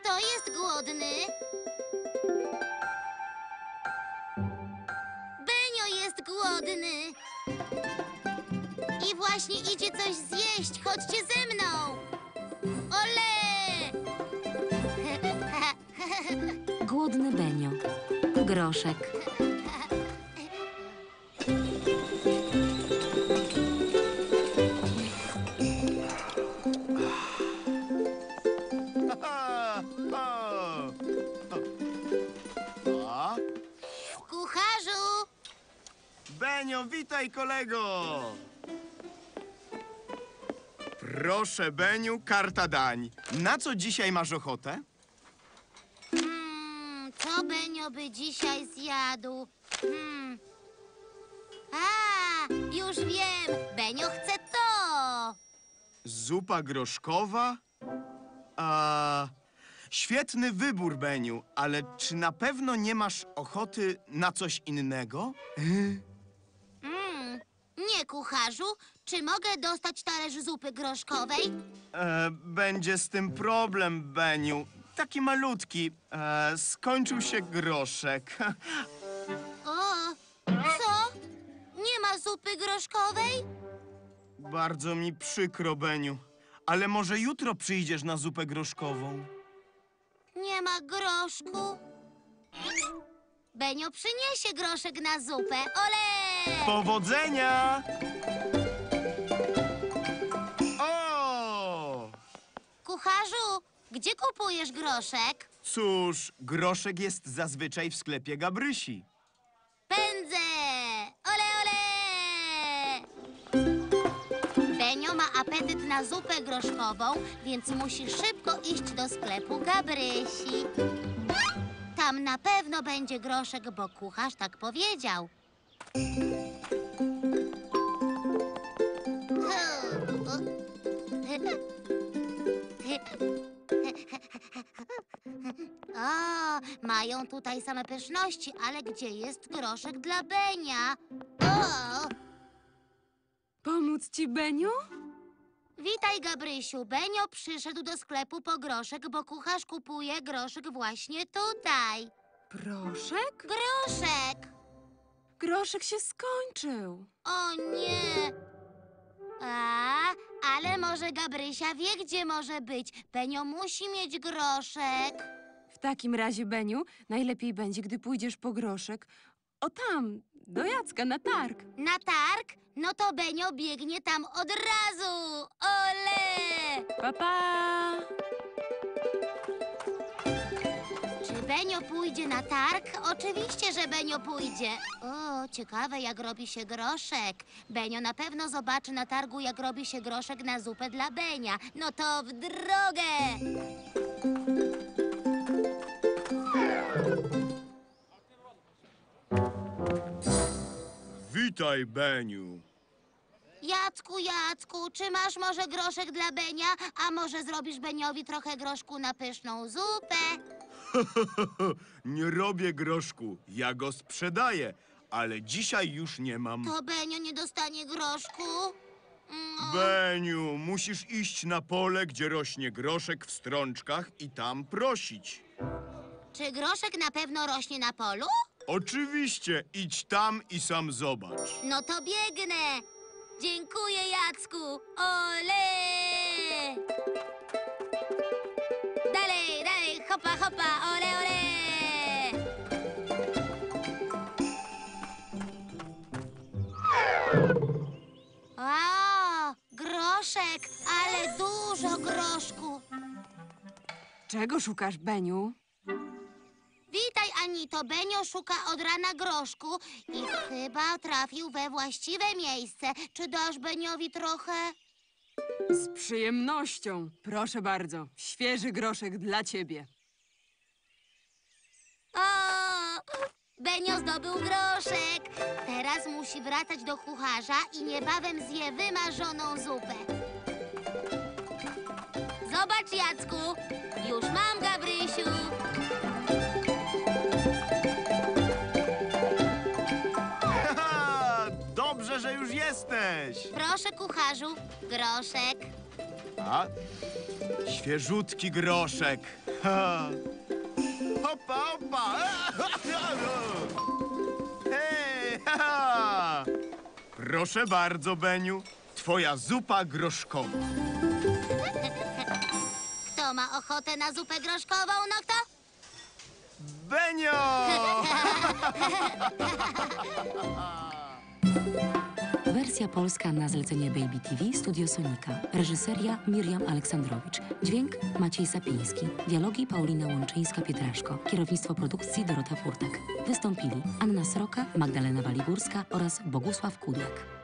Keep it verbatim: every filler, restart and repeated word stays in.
Kto jest głodny? Benio jest głodny. I właśnie idzie coś zjeść. Chodźcie ze mną. Ole! Głodny Benio. Groszek. A? Kucharzu! Benio, witaj, kolego! Proszę, Beniu, karta dań. Na co dzisiaj masz ochotę? Hmm, co Benio by dzisiaj zjadł? Hmm. A, już wiem. Benio chce to. Zupa groszkowa? A... Świetny wybór, Beniu, ale czy na pewno nie masz ochoty na coś innego? Mm, nie, kucharzu. Czy mogę dostać talerz zupy groszkowej? E, będzie z tym problem, Beniu. Taki malutki. E, skończył się groszek. O, co? Nie ma zupy groszkowej? Bardzo mi przykro, Beniu. Ale może jutro przyjdziesz na zupę groszkową? Nie ma groszku. Benio przyniesie groszek na zupę. Ole! Powodzenia! O! Kucharzu, gdzie kupujesz groszek? Cóż, groszek jest zazwyczaj w sklepie Gabrysi. Pędzę! Ole, ole! Benio ma apetyt na zupę groszkową, więc musi szybko iść do sklepu Gabrysi. Tam na pewno będzie groszek, bo kucharz tak powiedział. O, mają tutaj same pyszności, ale gdzie jest groszek dla Benia? O! Pomóc ci, Beniu? Witaj, Gabrysiu. Benio przyszedł do sklepu po groszek, bo kucharz kupuje groszek właśnie tutaj. Proszek? Groszek! Groszek się skończył. O nie! A, ale może Gabrysia wie, gdzie może być. Benio musi mieć groszek. W takim razie, Beniu, najlepiej będzie, gdy pójdziesz po groszek. O tam, do Jacka, na targ. Na targ? No to Benio biegnie tam od razu. Ole! Pa, pa! Czy Benio pójdzie na targ? Oczywiście, że Benio pójdzie. O, ciekawe, jak robi się groszek. Benio na pewno zobaczy na targu, jak robi się groszek na zupę dla Benia. No to w drogę! Witaj, Beniu. Jacku, Jacku, czy masz może groszek dla Benia? A może zrobisz Beniowi trochę groszku na pyszną zupę? Nie robię groszku, ja go sprzedaję, ale dzisiaj już nie mam. To Benio nie dostanie groszku? Mm. Beniu, musisz iść na pole, gdzie rośnie groszek w strączkach i tam prosić. Czy groszek na pewno rośnie na polu? Oczywiście, idź tam i sam zobacz. No to biegnę. Dziękuję, Jacku. Ole! Dalej, dalej, hopa, hopa, ole, ole! O, groszek, ale dużo groszku. Czego szukasz, Beniu? Witaj, Anito. Benio szuka od rana groszku i chyba trafił we właściwe miejsce. Czy dasz Beniowi trochę? Z przyjemnością. Proszę bardzo, świeży groszek dla ciebie. O! Benio zdobył groszek. Teraz musi wracać do kucharza i niebawem zje wymarzoną zupę. Zobacz, Jacku. Już mam, Gabrysiu. Dobrze, że już jesteś. Proszę, kucharzu, groszek. A, świeżutki groszek. Ha. Hopa, hopa. Hej, ha. Proszę bardzo, Beniu. Twoja zupa groszkowa. Kto ma ochotę na zupę groszkową, no kto? Benio! Wersja polska na zlecenie Baby T V Studio Sonika. Reżyseria Miriam Aleksandrowicz. Dźwięk Maciej Sapiński. Dialogi Paulina Łączyńska-Pietraszko. Kierownictwo produkcji Dorota Furtak. Wystąpili Anna Sroka, Magdalena Waligórska oraz Bogusław Kudłak.